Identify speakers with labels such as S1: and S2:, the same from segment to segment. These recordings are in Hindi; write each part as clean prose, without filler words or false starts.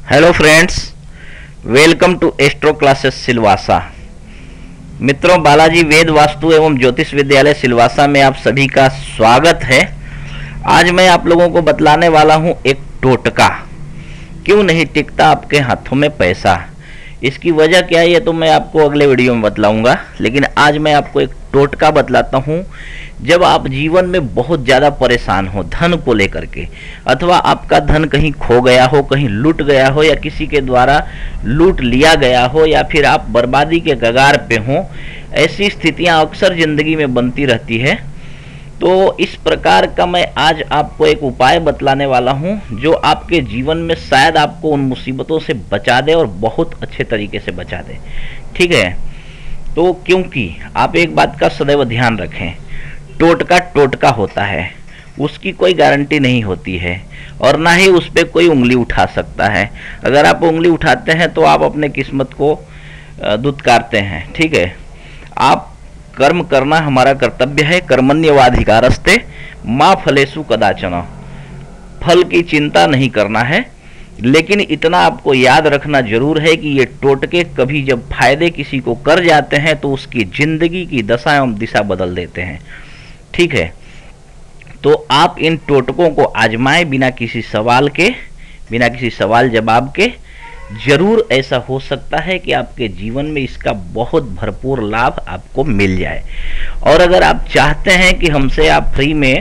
S1: Hello friends, welcome to Astro Classes Silvassa. मित्रों, बालाजी वेद वास्तु एवं ज्योतिष विद्यालय सिलवासा में आप सभी का स्वागत है। आज मैं आप लोगों को बतलाने वाला हूं एक टोटका। क्यों नहीं टिकता आपके हाथों में पैसा, इसकी वजह क्या है ये तो मैं आपको अगले वीडियो में बतलाऊंगा। लेकिन आज मैं आपको एक टोटका बतलाता हूं। जब आप जीवन में बहुत ज़्यादा परेशान हो धन को लेकर के, अथवा आपका धन कहीं खो गया हो, कहीं लूट गया हो, या किसी के द्वारा लूट लिया गया हो, या फिर आप बर्बादी के कगार पे हो, ऐसी स्थितियां अक्सर जिंदगी में बनती रहती है। तो इस प्रकार का मैं आज आपको एक उपाय बतलाने वाला हूं जो आपके जीवन में शायद आपको उन मुसीबतों से बचा दे और बहुत अच्छे तरीके से बचा दे। ठीक है, तो क्योंकि आप एक बात का सदैव ध्यान रखें, टोटका टोटका होता है, उसकी कोई गारंटी नहीं होती है और ना ही उस पर कोई उंगली उठा सकता है। अगर आप उंगली उठाते हैं तो आप अपने किस्मत को दुत्कारते हैं। ठीक है, आप कर्म करना हमारा कर्तव्य है। कर्मण्यवाधिकारस्ते माँ फलेषु कदाचन, फल की चिंता नहीं करना है। लेकिन इतना आपको याद रखना जरूर है कि ये टोटके कभी जब फायदे किसी को कर जाते हैं तो उसकी जिंदगी की दशा एवं दिशा बदल देते हैं। ठीक है, तो आप इन टोटकों को आजमाएं बिना किसी सवाल के, बिना किसी सवाल जवाब के। जरूर ऐसा हो सकता है कि आपके जीवन में इसका बहुत भरपूर लाभ आपको मिल जाए। और अगर आप चाहते हैं कि हमसे आप फ्री में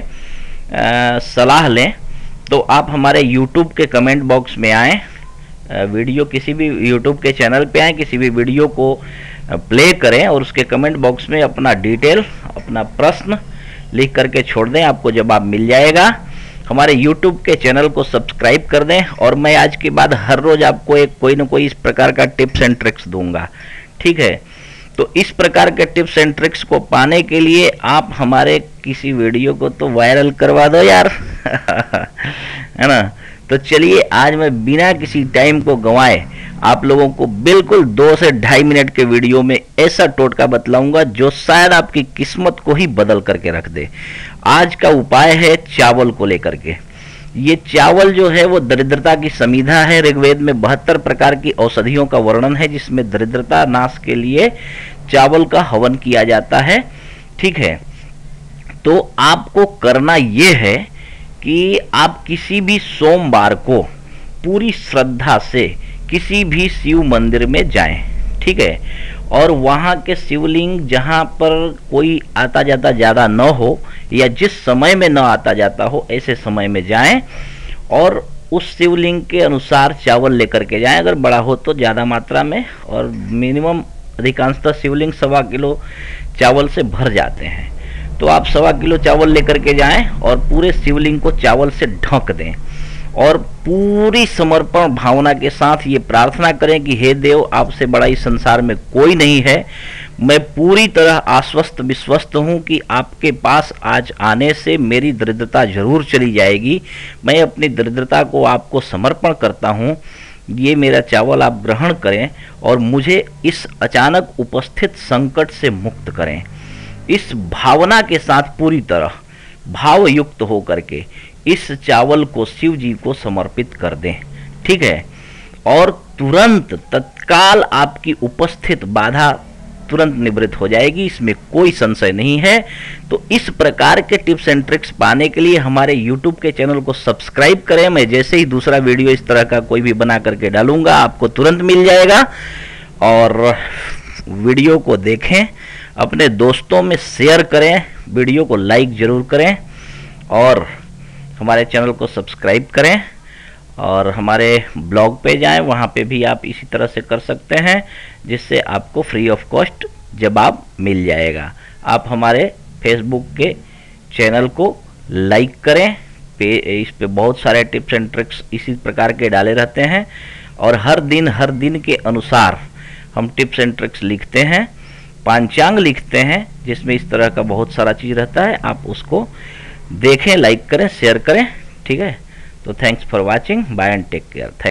S1: सलाह लें तो आप हमारे YouTube के कमेंट बॉक्स में आएँ, वीडियो किसी भी YouTube के चैनल पे आएँ, किसी भी वीडियो को प्ले करें और उसके कमेंट बॉक्स में अपना डिटेल, अपना प्रश्न लिख करके छोड़ दें, आपको जवाब मिल जाएगा। हमारे YouTube के चैनल को सब्सक्राइब कर दें और मैं आज के बाद हर रोज आपको एक कोई ना कोई इस प्रकार का टिप्स एंड ट्रिक्स दूंगा। ठीक है, तो इस प्रकार के टिप्स एंड ट्रिक्स को पाने के लिए आप हमारे किसी वीडियो को तो वायरल करवा दो यार है ना। तो चलिए आज मैं बिना किसी टाइम को गंवाए आप लोगों को बिल्कुल 2 से 2.5 मिनट के वीडियो में ऐसा टोटका बतलाऊंगा जो शायद आपकी किस्मत को ही बदल करके रख दे। आज का उपाय है चावल को लेकर के। ये चावल जो है वो दरिद्रता की समीधा है। ऋग्वेद में 72 प्रकार की औषधियों का वर्णन है जिसमें दरिद्रता नाश के लिए चावल का हवन किया जाता है। ठीक है, तो आपको करना ये है कि आप किसी भी सोमवार को पूरी श्रद्धा से किसी भी शिव मंदिर में जाएं। ठीक है, और वहाँ के शिवलिंग जहाँ पर कोई आता जाता ज़्यादा न हो, या जिस समय में न आता जाता हो ऐसे समय में जाएं और उस शिवलिंग के अनुसार चावल लेकर के जाएं। अगर बड़ा हो तो ज़्यादा मात्रा में, और मिनिमम अधिकांशतः शिवलिंग 1.25 किलो चावल से भर जाते हैं। तो आप 1.25 किलो चावल लेकर के जाएं और पूरे शिवलिंग को चावल से ढक दें और पूरी समर्पण भावना के साथ ये प्रार्थना करें कि हे देव, आपसे बड़ा इस संसार में कोई नहीं है। मैं पूरी तरह आश्वस्त विश्वस्त हूँ कि आपके पास आज आने से मेरी दरिद्रता जरूर चली जाएगी। मैं अपनी दरिद्रता को आपको समर्पण करता हूँ। ये मेरा चावल आप ग्रहण करें और मुझे इस अचानक उपस्थित संकट से मुक्त करें। इस भावना के साथ पूरी तरह भाव युक्त हो करके इस चावल को शिव जी को समर्पित कर दें। ठीक है, और तुरंत तत्काल आपकी उपस्थित बाधा तुरंत निवृत्त हो जाएगी, इसमें कोई संशय नहीं है। तो इस प्रकार के टिप्स एंड ट्रिक्स पाने के लिए हमारे YouTube के चैनल को सब्सक्राइब करें। मैं जैसे ही दूसरा वीडियो इस तरह का कोई भी बना करके डालूंगा आपको तुरंत मिल जाएगा। और वीडियो को देखें, अपने दोस्तों में शेयर करें, वीडियो को लाइक जरूर करें और हमारे चैनल को सब्सक्राइब करें। और हमारे ब्लॉग पे जाएं, वहाँ पे भी आप इसी तरह से कर सकते हैं जिससे आपको फ्री ऑफ कॉस्ट जवाब मिल जाएगा। आप हमारे फेसबुक के चैनल को लाइक करें, इस पे बहुत सारे टिप्स एंड ट्रिक्स इसी प्रकार के डाले रहते हैं और हर दिन के अनुसार हम टिप्स एंड ट्रिक्स लिखते हैं, पंचांग लिखते हैं जिसमें इस तरह का बहुत सारा चीज़ रहता है। आप उसको देखें, लाइक करें, शेयर करें। ठीक है, तो thanks for watching, bye and take care.